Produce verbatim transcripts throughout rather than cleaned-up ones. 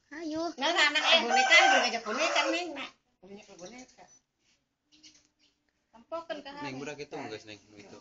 Ayo. Nggak anak eh boneka, boneka boneka neng nak. Boneka boneka. Tampokan ke Neng budak itu enggak neng itu.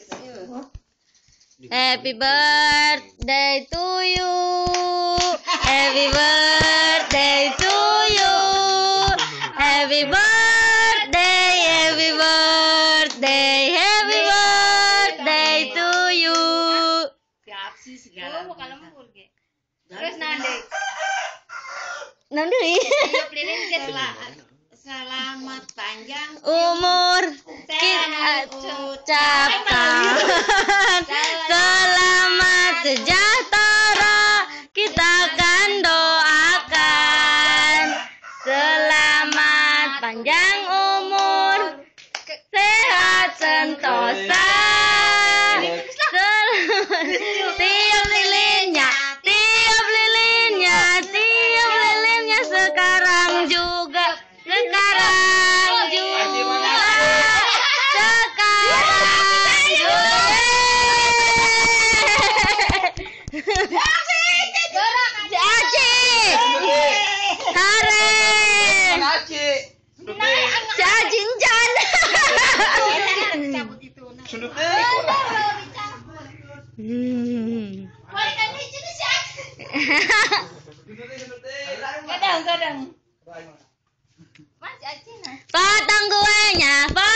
Happy birthday to you. Happy birthday to you. Happy birthday, happy birthday, happy birthday to you. Siap sih segala. Oh, muka lembur ge. Terus nande. Nanti Tiup lilin ke Selamat panjang umur kita ucapkan. Selamat sejahtera kita akan doakan. Selamat panjang umur, sehat sentosa. Tiup lilinnya, tiup lilinnya, tiup lilinnya sekarang juga, sekarang juga, sekarang juga. Caci, Hare, Cajinjan. cabut itu. Sundut Hmm. Kadang-kadang. Mas Acina. Potong kuenya, potong